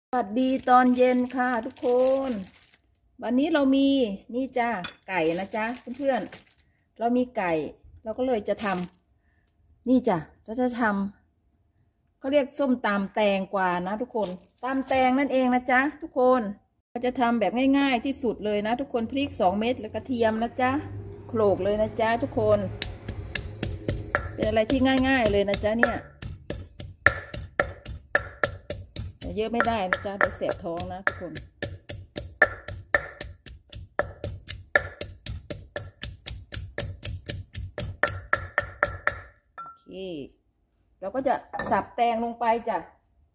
สวัสดีตอนเย็นค่ะทุกคนวันนี้เรามีนี่จ้าไก่นะจ๊ะเพื่อนๆเรามีไก่เราก็เลยจะทำนี่จ้ะเราจะทำเขาเรียกส้มตำแตงกวานะทุกคนตำแตงนั่นเองนะจ๊ะทุกคนเราจะทำแบบง่ายๆที่สุดเลยนะทุกคนพริก2 เม็ดแล้วกระเทียมนะจ๊ะโขลกเลยนะจ๊ะทุกคนเป็นอะไรที่ง่ายๆเลยนะจ๊ะเนี่ยเยอะไม่ได้นะจ๊ะเดี๋ยวเสียบท้องนะทุกคนโอเคเราก็จะสับแตงลงไปจ้ะ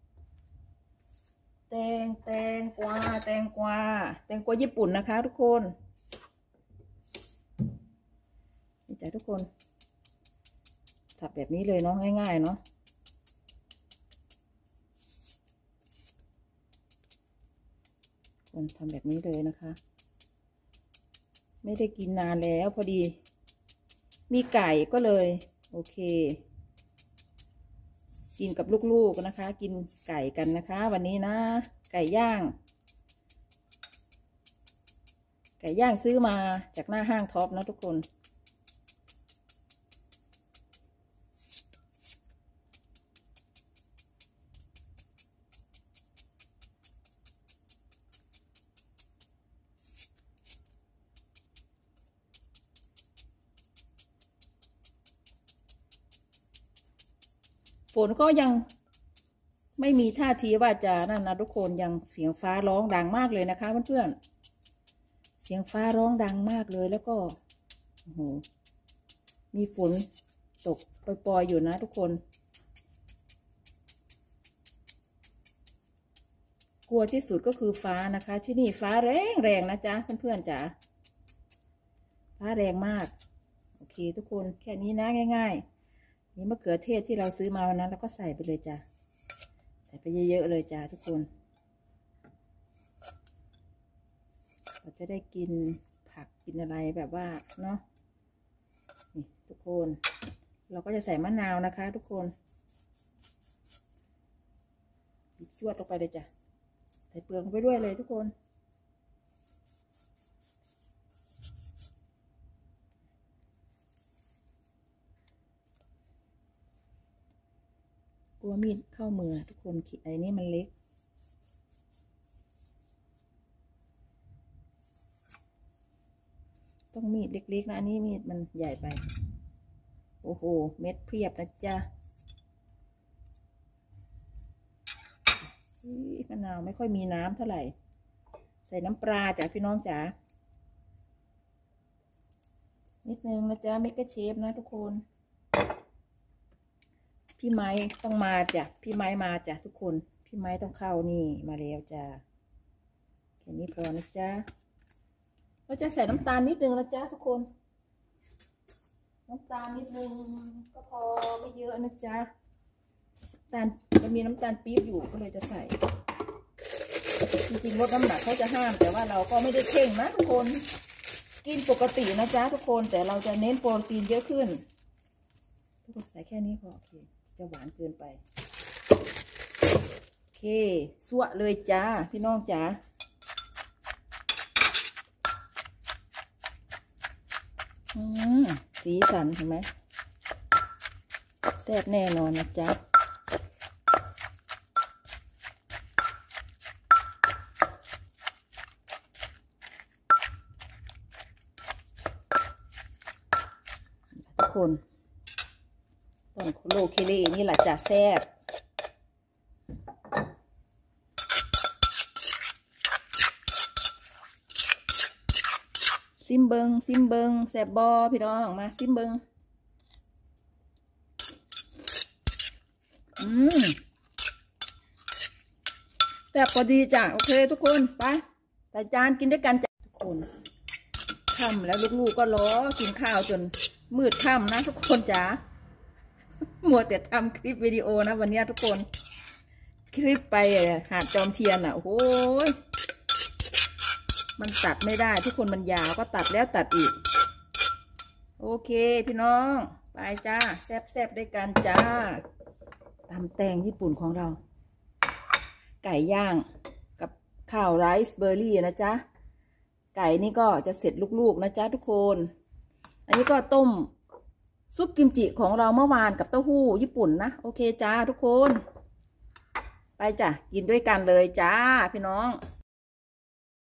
แตงกวาญี่ปุ่นนะคะทุกคนนี่จ้ะทุกคนสับแบบนี้เลยเนาะง่ายๆเนาะทำแบบนี้เลยนะคะไม่ได้กินนานแล้วพอดีมีไก่ก็เลยโอเคกินกับลูกๆนะคะกินไก่กันนะคะวันนี้นะไก่ย่างซื้อมาจากหน้าห้างท็อปนะทุกคนฝนก็ยังไม่มีท่าทีว่าจะนั่นนะทุกคนยังเสียงฟ้าร้องดังมากเลยนะคะเพื่อนๆเสียงฟ้าร้องดังมากเลยแล้วก็โอ้โหมีฝนตกปล่อยๆอยู่นะทุกคนกลัวที่สุดก็คือฟ้านะคะที่นี่ฟ้าแรงนะจ๊ะเพื่อนๆจ๋าฟ้าแรงมากโอเคทุกคนแค่นี้นะง่ายๆนี่มะเขือเทศที่เราซื้อมาวันนั้นเราก็ใส่ไปเลยจ้ะใส่ไปเยอะๆเลยจ้ะทุกคนเราจะได้กินผักกินอะไรแบบว่าเนาะนี่ทุกคนเราก็จะใส่มะนาวนะคะทุกคนจวดลงไปเลยจ้ะใส่เปลือกไปด้วยเลยทุกคนกลัวมีดเข้ามือทุกคนไอ้นี่มันเล็กต้องมีดเล็กๆนะอันนี้มีดมันใหญ่ไปโอ้โหเม็ดเพียบนะจ๊ะมะนาวไม่ค่อยมีน้ำเท่าไหร่ใส่น้ำปลาจ้ะพี่น้องจ๋านิดนึงนะจ๊ะเมกะเชฟนะทุกคนพี่ไม้ต้องมาจ้ะพี่ไม้มาจ้ะทุกคนพี่ไม้ต้องเข้านี่มาแล้วจ้ะแค่นี้พอนะจ๊ะเราจะใส่น้ำตาลนิดนึงนะจ๊ะทุกคนน้ำตาลนิดนึงก็พอไม่เยอะนะจ๊ะตาลมันมีน้ำตาลปี๊บอยู่ก็เลยจะใส่จริงๆลดน้ำหนักเขาจะห้ามแต่ว่าเราก็ไม่ได้เข่งนะทุกคนกินปกตินะจ๊ะทุกคนแต่เราจะเน้นโปรตีนเยอะขึ้นทุกคนใส่แค่นี้พอโอเคจะหวานเกินไปโอเคสั่วเลยจ้าพี่น้องจ๋าสีสันเห็นไหมแซ่บแน่นอนนะจ๊ะทุกคนต้นโคโลเคเลนี่แหละจะแซ่บซิมเบิงแซ่บบอพี่น้องมาซิมเบิงแซ่บพอดีจ้ะโอเคทุกคนไปใส่จานกินด้วยกันจ้ะทุกคนค่ำแล้วลูกๆก็รอกินข้าวจนมืดค่ำนะทุกคนจ๋ามัวแต่ทำคลิปวิดีโอนะวันนี้ทุกคนคลิปไปหาดจอมเทียนอ่ะโอ้โหมันตัดไม่ได้ทุกคนมันยาวก็ตัดแล้วตัดอีกโอเคพี่น้องไปจ้าแซ่บๆด้วยกันจ้าตำแตงญี่ปุ่นของเราไก่ย่างข้าวไรซ์เบอร์รี่นะจ๊ะไก่นี่ก็จะเสร็จลูกๆนะจ๊ะทุกคนอันนี้ก็ต้มซุปกิมจิของเราเมื่อวานกับเต้าหู้ญี่ปุ่นนะโอเคจ้าทุกคนไปจ้ะกินด้วยกันเลยจ้าพี่น้อง